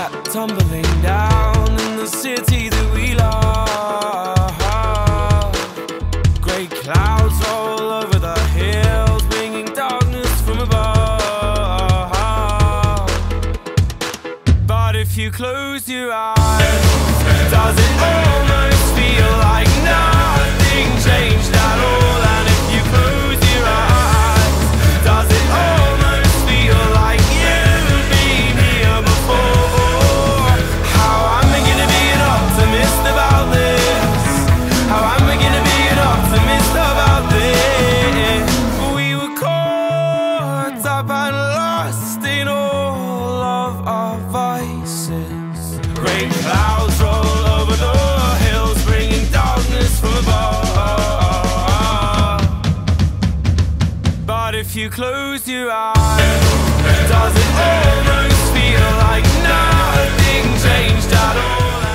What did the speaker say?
tumbling down in the city that we love. Grey clouds roll over the hills, bringing darkness from above. But if you close your eyes, does it almost feel like nothing changed at all? And if you close your eyes, does it almost feel like you've been here before? How am I gonna be an optimist about this? How am I gonna be an optimist about this? We were caught up and lost in all of our vices. Great clouds roll over the hills, bringing darkness from above. But if you close your eyes, does it almost feel like nothing changed at all?